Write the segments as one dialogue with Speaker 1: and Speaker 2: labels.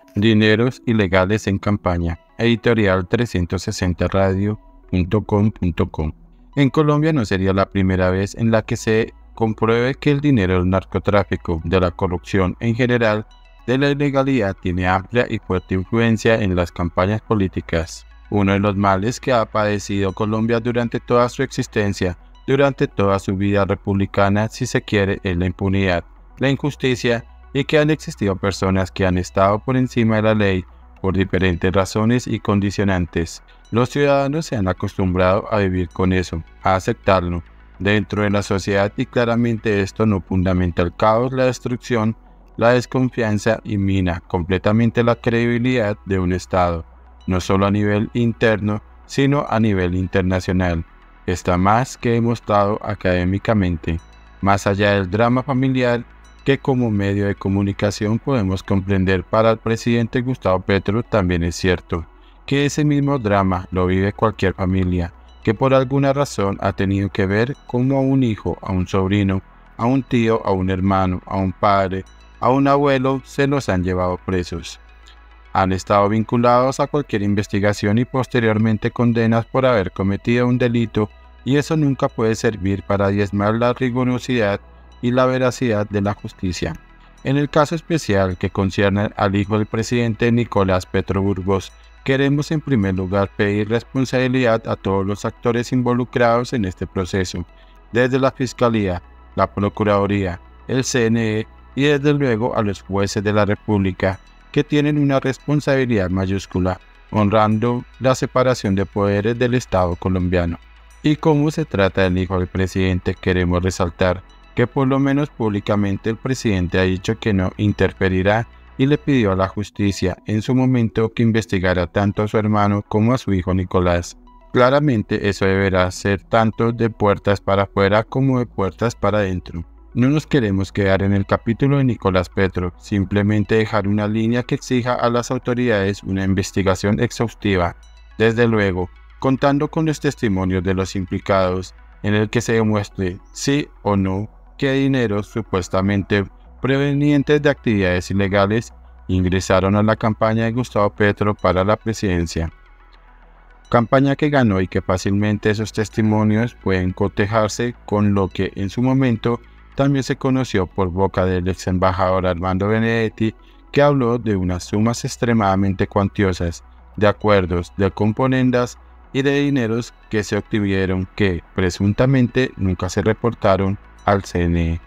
Speaker 1: Dineros ilegales en campaña. Editorial 360radio.com.co. En Colombia no sería la primera vez en la que se compruebe que el dinero del narcotráfico, de la corrupción en general, de la ilegalidad tiene amplia y fuerte influencia en las campañas políticas. Uno de los males que ha padecido Colombia durante toda su existencia, durante toda su vida republicana, si se quiere, es la impunidad, la injusticia y que han existido personas que han estado por encima de la ley por diferentes razones y condicionantes. Los ciudadanos se han acostumbrado a vivir con eso, a aceptarlo dentro de la sociedad y claramente esto no fundamenta el caos, la destrucción, la desconfianza y mina completamente la credibilidad de un Estado, no solo a nivel interno, sino a nivel internacional. Está más que demostrado académicamente, más allá del drama familiar que como medio de comunicación podemos comprender para el presidente Gustavo Petro. También es cierto que ese mismo drama lo vive cualquier familia que por alguna razón ha tenido que ver cómo a un hijo, a un sobrino, a un tío, a un hermano, a un padre, a un abuelo se los han llevado presos. Han estado vinculados a cualquier investigación y posteriormente condenas por haber cometido un delito, y eso nunca puede servir para diezmar la rigurosidad y la veracidad de la justicia. En el caso especial que concierne al hijo del presidente Nicolás Petro Burgos, queremos en primer lugar pedir responsabilidad a todos los actores involucrados en este proceso, desde la Fiscalía, la Procuraduría, el CNE y desde luego a los jueces de la República, que tienen una responsabilidad mayúscula, honrando la separación de poderes del Estado colombiano. Y como se trata del hijo del presidente, queremos resaltar que por lo menos públicamente el presidente ha dicho que no interferirá y le pidió a la justicia en su momento que investigara tanto a su hermano como a su hijo Nicolás. Claramente eso deberá ser tanto de puertas para afuera como de puertas para adentro. No nos queremos quedar en el capítulo de Nicolás Petro, simplemente dejar una línea que exija a las autoridades una investigación exhaustiva, desde luego, contando con los testimonios de los implicados, en el que se demuestre sí o no que dineros supuestamente provenientes de actividades ilegales ingresaron a la campaña de Gustavo Petro para la presidencia. Campaña que ganó y que fácilmente esos testimonios pueden cotejarse con lo que en su momento también se conoció por boca del ex embajador Armando Benedetti, que habló de unas sumas extremadamente cuantiosas, de acuerdos, de componendas y de dineros que se obtuvieron que presuntamente nunca se reportaron al CNE.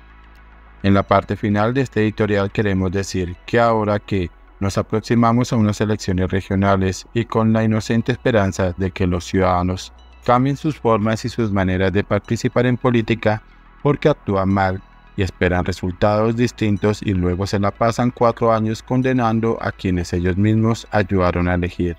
Speaker 1: En la parte final de este editorial queremos decir que ahora que nos aproximamos a unas elecciones regionales y con la inocente esperanza de que los ciudadanos cambien sus formas y sus maneras de participar en política porque actúan mal y esperan resultados distintos y luego se la pasan 4 años condenando a quienes ellos mismos ayudaron a elegir.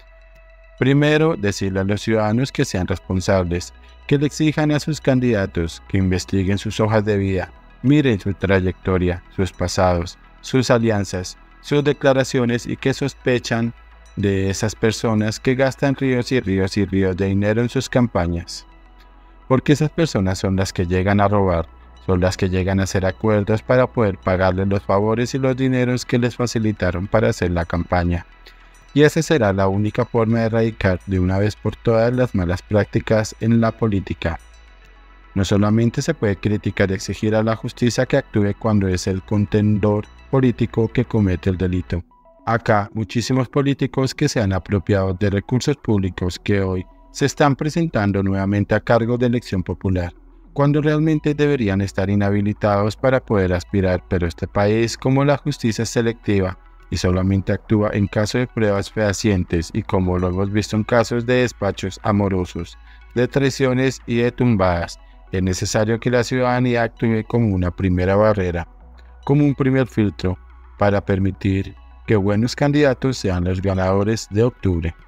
Speaker 1: Primero, decirle a los ciudadanos que sean responsables, que le exijan a sus candidatos que investiguen sus hojas de vida, miren su trayectoria, sus pasados, sus alianzas, sus declaraciones y que sospechan de esas personas que gastan ríos y ríos y ríos de dinero en sus campañas. Porque esas personas son las que llegan a robar, son las que llegan a hacer acuerdos para poder pagarles los favores y los dineros que les facilitaron para hacer la campaña. Y esa será la única forma de erradicar de una vez por todas las malas prácticas en la política. No solamente se puede criticar y exigir a la justicia que actúe cuando es el contendor político que comete el delito. Acá, muchísimos políticos que se han apropiado de recursos públicos que hoy se están presentando nuevamente a cargo de elección popular, cuando realmente deberían estar inhabilitados para poder aspirar, pero este país, como la justicia es selectiva y solamente actúa en caso de pruebas fehacientes y como lo hemos visto en casos de despachos amorosos, de traiciones y de tumbadas, es necesario que la ciudadanía actúe como una primera barrera, como un primer filtro para permitir que buenos candidatos sean los ganadores de octubre.